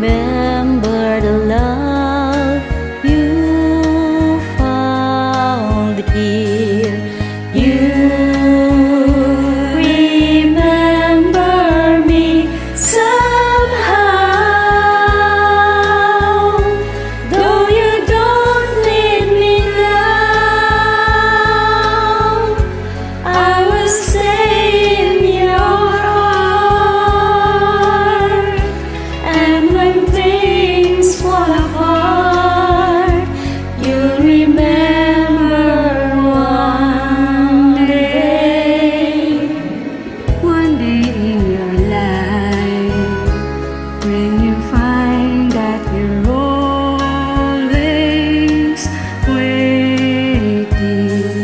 remember the love you found here. You remember me somehow, though you don't need me now. I will stay in your heart, and when things fall apart, you'll remember one day in your life, when you find that you're always waiting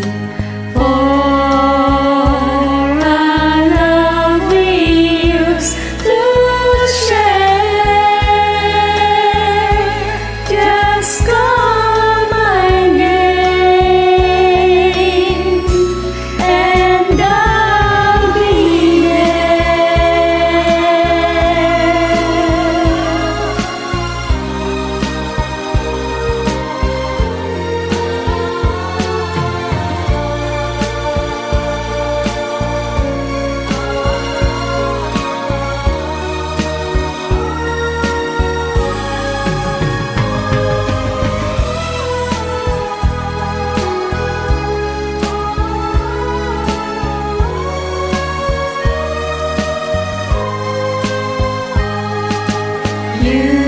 for a love we used to share. Just call my name and I'll be you.